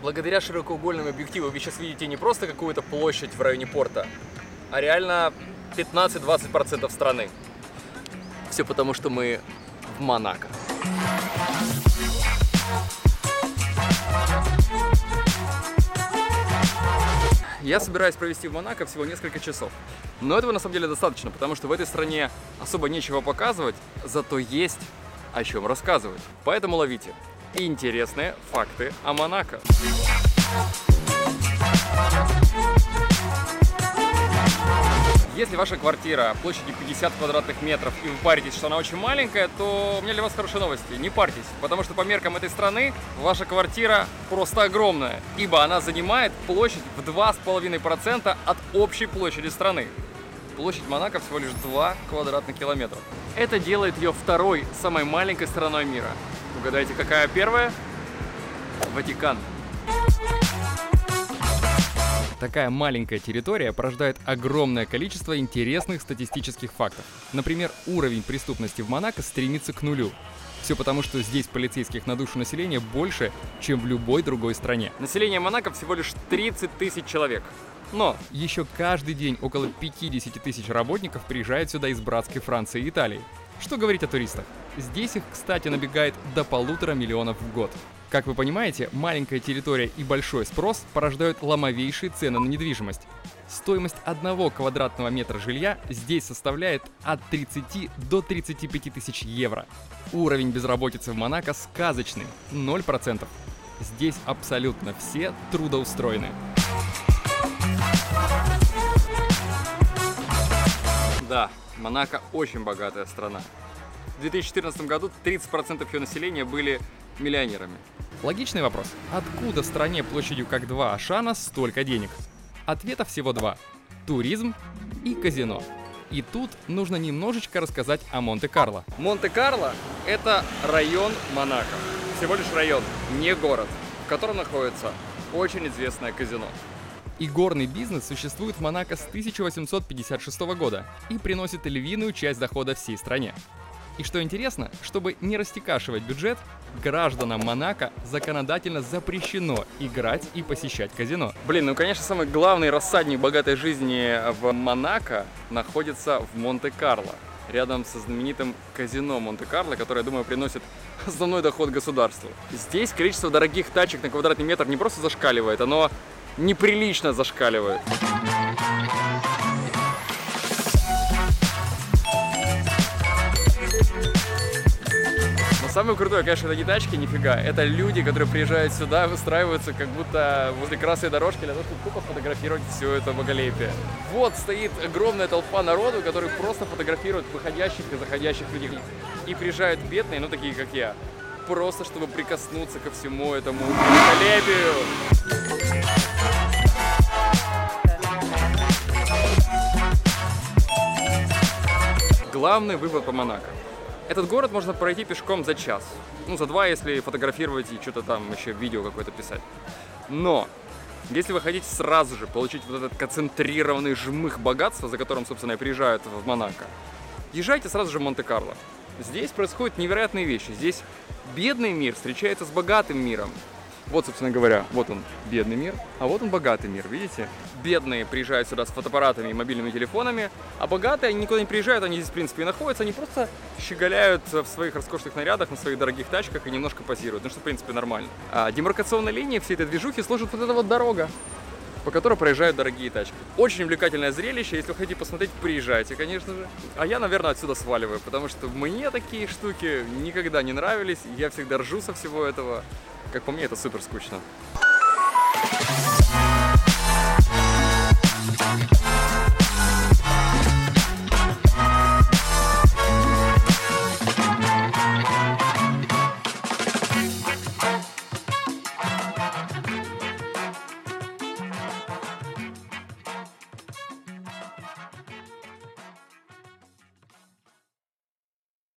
Благодаря широкоугольному объективу вы сейчас видите не просто какую-то площадь в районе порта, а реально 15-20% страны. Все потому, что мы в Монако. Я собираюсь провести в Монако всего несколько часов. Но этого на самом деле достаточно, потому что в этой стране особо нечего показывать, зато есть о чем рассказывать. Поэтому ловите интересные факты о Монако. Если ваша квартира площадью 50 квадратных метров и вы паритесь, что она очень маленькая, то у меня для вас хорошие новости. Не парьтесь, потому что по меркам этой страны ваша квартира просто огромная, ибо она занимает площадь в 2,5% от общей площади страны. Площадь Монако всего лишь 2 квадратных километра. Это делает ее второй самой маленькой страной мира. Угадайте, какая первая? Ватикан. Такая маленькая территория порождает огромное количество интересных статистических фактов. Например, уровень преступности в Монако стремится к нулю. Все потому, что здесь полицейских на душу населения больше, чем в любой другой стране. Население Монако всего лишь 30 тысяч человек. Но еще каждый день около 50 тысяч работников приезжают сюда из братской Франции и Италии. Что говорить о туристах? Здесь их, кстати, набегает до 1,5 миллиона в год. Как вы понимаете, маленькая территория и большой спрос порождают ломовейшие цены на недвижимость. Стоимость 1 квадратного метра жилья здесь составляет от 30 до 35 тысяч евро. Уровень безработицы в Монако сказочный – 0%. Здесь абсолютно все трудоустроены. Да, Монако очень богатая страна. В 2014 году 30% ее населения были миллионерами. Логичный вопрос. Откуда в стране площадью как 2 Ашана столько денег? Ответов всего 2. Туризм и казино. И тут нужно немножечко рассказать о Монте-Карло. Монте-Карло – это район Монако. Всего лишь район, не город, в котором находится очень известное казино. И горный бизнес существует в Монако с 1856 года и приносит львиную часть дохода всей стране. И что интересно, чтобы не растекашивать бюджет, гражданам Монако законодательно запрещено играть и посещать казино. Блин, ну конечно, самый главный рассадник богатой жизни в Монако находится в Монте-Карло, рядом со знаменитым казино Монте-Карло, которое, я думаю, приносит основной доход государству. Здесь количество дорогих тачек на квадратный метр не просто зашкаливает, оно неприлично зашкаливает. Самое крутое, конечно, это не тачки, нифига. Это люди, которые приезжают сюда, выстраиваются как будто возле красной дорожки для того, чтобы тупо фотографировать все это боголепие. Вот стоит огромная толпа народу, которые просто фотографируют выходящих и заходящих людей. И приезжают бедные, ну такие как я, просто чтобы прикоснуться ко всему этому великолепию. Главный вывод по Монако. Этот город можно пройти пешком за час. Ну, за 2, если фотографировать и что-то там еще видео какое-то писать. Но, если вы хотите сразу же получить вот этот концентрированный жмых богатства, за которым, собственно, и приезжают в Монако, езжайте сразу же в Монте-Карло. Здесь происходят невероятные вещи. Здесь бедный мир встречается с богатым миром. Вот, собственно говоря, вот он, бедный мир, а вот он, богатый мир, видите? Бедные приезжают сюда с фотоаппаратами и мобильными телефонами, а богатые, они никуда не приезжают, они здесь, в принципе, и находятся, они просто щеголяют в своих роскошных нарядах, на своих дорогих тачках и немножко позируют, ну что, в принципе, нормально. А демаркационной линией всей этой движухи служит вот эта вот дорога, по которой проезжают дорогие тачки. Очень увлекательное зрелище, если вы хотите посмотреть, приезжайте, конечно же. А я, наверное, отсюда сваливаю, потому что мне такие штуки никогда не нравились, я всегда ржу со всего этого. Как по мне, это супер скучно.